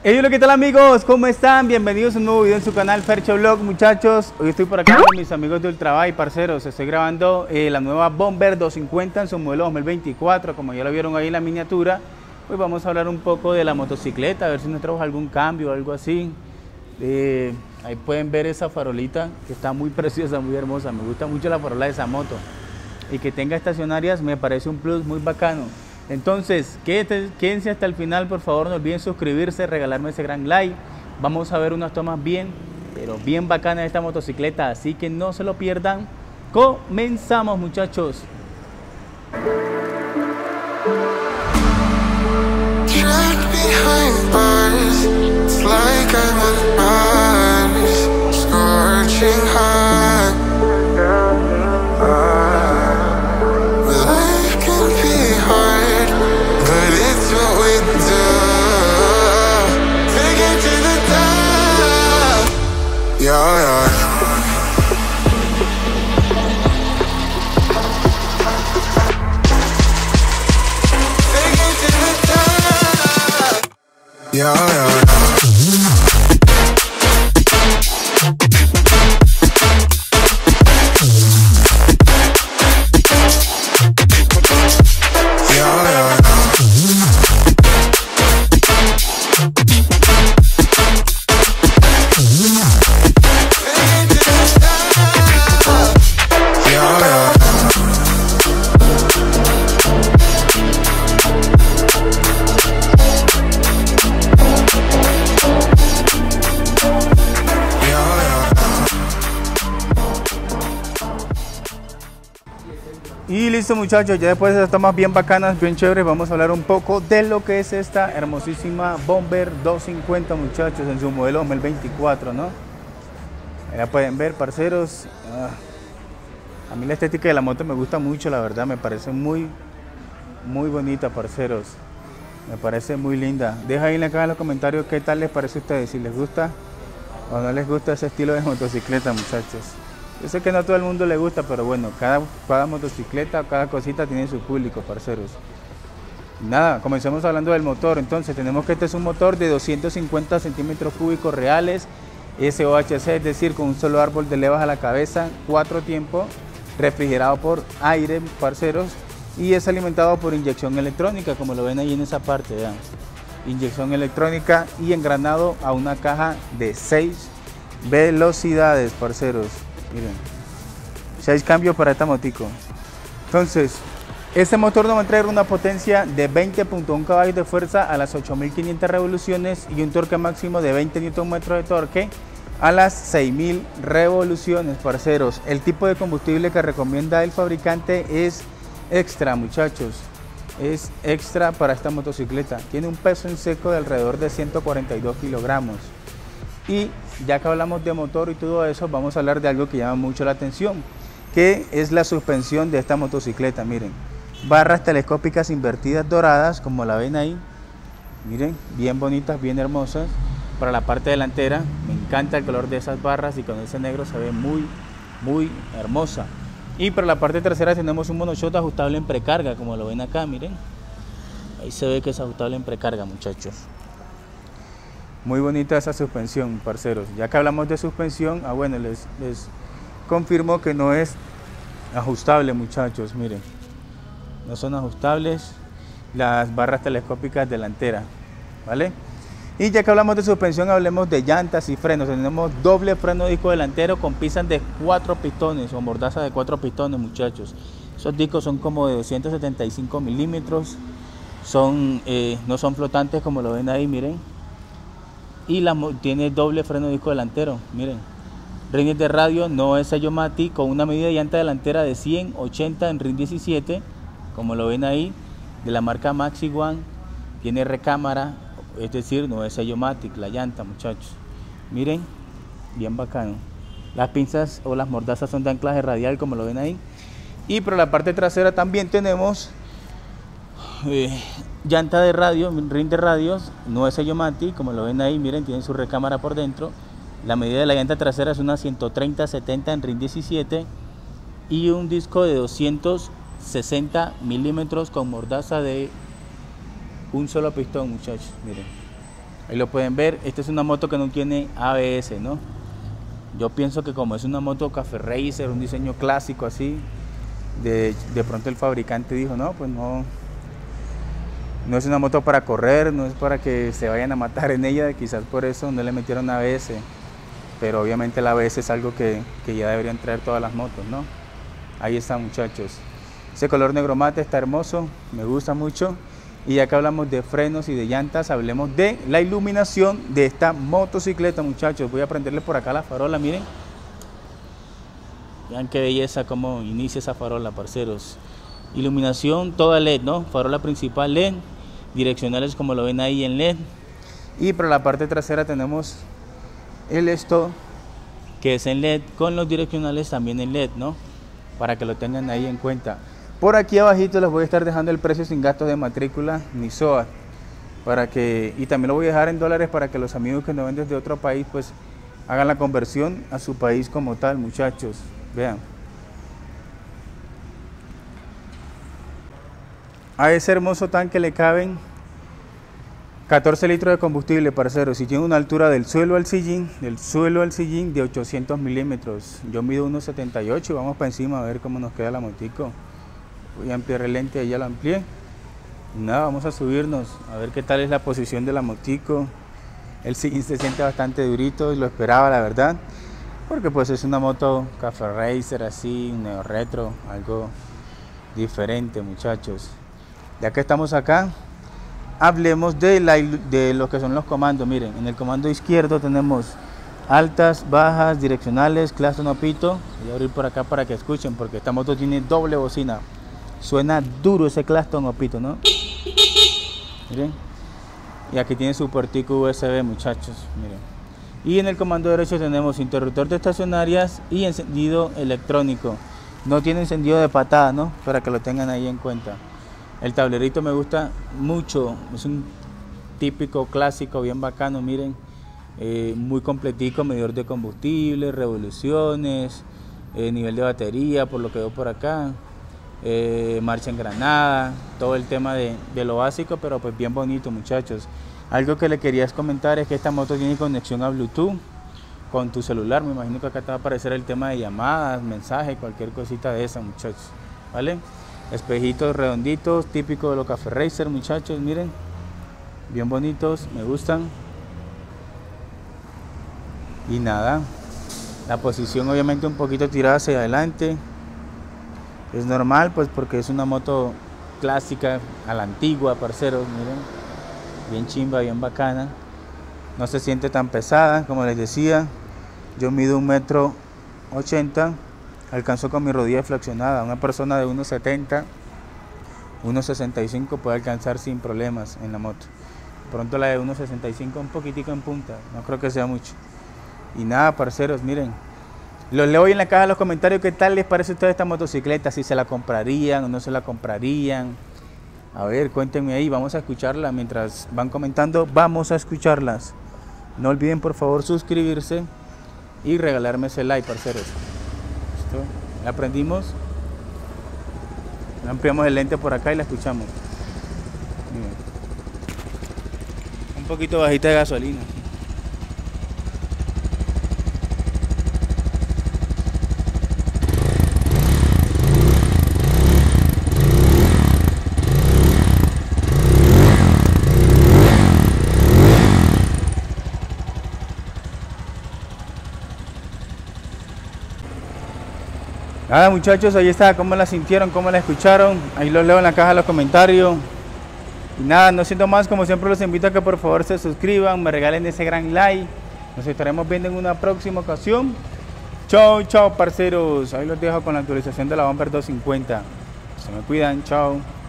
Hey, hola, ¿qué tal amigos? ¿Cómo están? Bienvenidos a un nuevo video en su canal Fercho Vlog, muchachos. Hoy estoy por acá con mis amigos de Ultrabike, parceros. Estoy grabando la nueva Bomber 250 en su modelo 2024, como ya lo vieron ahí en la miniatura. Hoy vamos a hablar un poco de la motocicleta, a ver si nos trajo algún cambio o algo así. Ahí pueden ver esa farolita que está muy preciosa, muy hermosa. Me gusta mucho la farola de esa moto. Y que tenga estacionarias me parece un plus muy bacano. Entonces, quédense hasta el final, por favor, no olviden suscribirse, regalarme ese gran like. Vamos a ver unas tomas bien, pero bien bacanas de esta motocicleta, así que no se lo pierdan. Comenzamos, muchachos. Y listo, muchachos, ya después de estas tomas bien bacanas, bien chéveres, vamos a hablar un poco de lo que es esta hermosísima Bomber 250, muchachos, en su modelo 2024, ¿no? Ya pueden ver, parceros. A mí la estética de la moto me gusta mucho, la verdad, me parece muy bonita, parceros. Me parece muy linda. Deja ahí en la caja de los comentarios qué tal les parece a ustedes, si les gusta o no les gusta ese estilo de motocicleta, muchachos. Yo sé que no a todo el mundo le gusta, pero bueno, cada motocicleta, cada cosita tiene su público, parceros. Nada, comencemos hablando del motor. Entonces tenemos que este es un motor de 250 centímetros cúbicos reales, SOHC, es decir, con un solo árbol de levas a la cabeza, 4 tiempos, refrigerado por aire, parceros, y es alimentado por inyección electrónica, como lo ven ahí en esa parte, vean. Inyección electrónica y engranado a una caja de 6 velocidades, parceros. Miren, 6 cambios para esta motico. Entonces, este motor nos va a traer una potencia de 20.1 caballos de fuerza a las 8500 revoluciones y un torque máximo de 20 Nm de torque a las 6000 revoluciones, parceros. El tipo de combustible que recomienda el fabricante es extra, muchachos. Es extra para esta motocicleta. Tiene un peso en seco de alrededor de 142 kilogramos. Y ya que hablamos de motor y todo eso, vamos a hablar de algo que llama mucho la atención, que es la suspensión de esta motocicleta. Miren, barras telescópicas invertidas doradas, como la ven ahí. Miren, bien bonitas, bien hermosas. Para la parte delantera, me encanta el color de esas barras y con ese negro se ve muy hermosa. Y para la parte trasera tenemos un monoshot ajustable en precarga, como lo ven acá, miren. Ahí se ve que es ajustable en precarga, muchachos. Muy bonita esa suspensión, parceros. Ya que hablamos de suspensión, bueno, les confirmo que no es ajustable, muchachos. Miren, no son ajustables las barras telescópicas delanteras, ¿vale? Y ya que hablamos de suspensión, hablemos de llantas y frenos. Tenemos doble freno disco delantero con pistas de 4 pistones o mordaza de 4 pistones, muchachos. Esos discos son como de 275 milímetros. No son flotantes, como lo ven ahí, miren. Y tiene doble freno disco delantero, miren. Rines de radio, no es sello Mati, con una medida de llanta delantera de 180 en RIN 17, como lo ven ahí, de la marca Maxi One. Tiene recámara, es decir, no es sello Matic la llanta, muchachos. Miren, bien bacano. Las pinzas o las mordazas son de anclaje radial, como lo ven ahí. Y por la parte trasera también tenemos llanta de radio, rin de radios, no es sello Matic, como lo ven ahí, miren, tiene su recámara por dentro. La medida de la llanta trasera es una 130-70 en RIN 17 y un disco de 260 milímetros con mordaza de un solo pistón, muchachos, miren. Ahí lo pueden ver. Esta es una moto que no tiene ABS, ¿no? Yo pienso que como es una moto Café Racer, un diseño clásico así, de pronto el fabricante dijo, no, pues no es una moto para correr, no es para que se vayan a matar en ella, quizás por eso no le metieron ABS. Pero obviamente el ABS es algo que ya deberían traer todas las motos, ¿no? Ahí está, muchachos. Ese color negro mate está hermoso, me gusta mucho. Y ya que hablamos de frenos y de llantas, hablemos de la iluminación de esta motocicleta, muchachos. Voy a prenderle por acá la farola, miren. Vean qué belleza cómo inicia esa farola, parceros. Iluminación toda LED, ¿no? Farola principal LED, direccionales como lo ven ahí en LED. Y para la parte trasera tenemos el esto, que es en LED, con los direccionales también en LED, ¿no? Para que lo tengan ahí en cuenta. Por aquí abajito les voy a estar dejando el precio sin gastos de matrícula ni SOAT, y también lo voy a dejar en dólares para que los amigos que nos ven desde otro país pues hagan la conversión a su país como tal, muchachos. Vean, a ese hermoso tanque le caben 14 litros de combustible, parceros, y tiene una altura del suelo al sillín de 800 milímetros. Yo mido 1,78 y vamos para encima a ver cómo nos queda la motico. Voy a ampliar el lente, ya lo amplié. Nada, vamos a subirnos a ver qué tal es la posición de la motico. El sillín se siente bastante durito y lo esperaba, la verdad, porque pues es una moto Café Racer así, un neo retro, algo diferente, muchachos. Ya que estamos acá, hablemos de lo que son los comandos. Miren, en el comando izquierdo tenemos altas, bajas, direccionales, clase no pito. Voy a abrir por acá para que escuchen, porque esta moto tiene doble bocina. Suena duro ese Claxton o pito, ¿no? Miren. Y aquí tiene su puertico USB, muchachos. Miren. Y en el comando derecho tenemos interruptor de estacionarias y encendido electrónico. No tiene encendido de patada, ¿no? Para que lo tengan ahí en cuenta. El tablerito me gusta mucho. Es un típico clásico, bien bacano, miren. Muy completico, medidor de combustible, revoluciones, nivel de batería, por lo que veo por acá. Marcha en granada, todo el tema de lo básico, pero pues bien bonito, muchachos. Algo que le quería comentar es que esta moto tiene conexión a Bluetooth con tu celular. Me imagino que acá te va a aparecer el tema de llamadas, mensajes, cualquier cosita de esa, muchachos, ¿vale? Espejitos redonditos, típico de los Café Racer, muchachos, miren, bien bonitos, me gustan. Y nada, la posición obviamente un poquito tirada hacia adelante. Es normal, pues, porque es una moto clásica, a la antigua, parceros, miren. Bien chimba, bien bacana. No se siente tan pesada, como les decía. Yo mido 1,80 m. Alcanzo con mi rodilla flexionada. Una persona de 1,70, 1,65 puede alcanzar sin problemas en la moto. Pronto la de 1,65 un poquitico en punta. No creo que sea mucho. Y nada, parceros, miren. Los leo hoy en la caja de los comentarios qué tal les parece a ustedes esta motocicleta, si se la comprarían o no se la comprarían. A ver, cuéntenme ahí, vamos a escucharla mientras van comentando, vamos a escucharlas. No olviden por favor suscribirse y regalarme ese like, parceros. ¿Listo? ¿La aprendimos? Ampliamos el lente por acá y la escuchamos. Miren. Un poquito bajita de gasolina. Nada, muchachos, ahí está, cómo la sintieron, cómo la escucharon, ahí los leo en la caja de los comentarios. Y nada, no siento más, como siempre los invito a que por favor se suscriban, me regalen ese gran like. Nos estaremos viendo en una próxima ocasión. Chao, chao, parceros, ahí los dejo con la actualización de la Bumper 250. Se me cuidan, chao.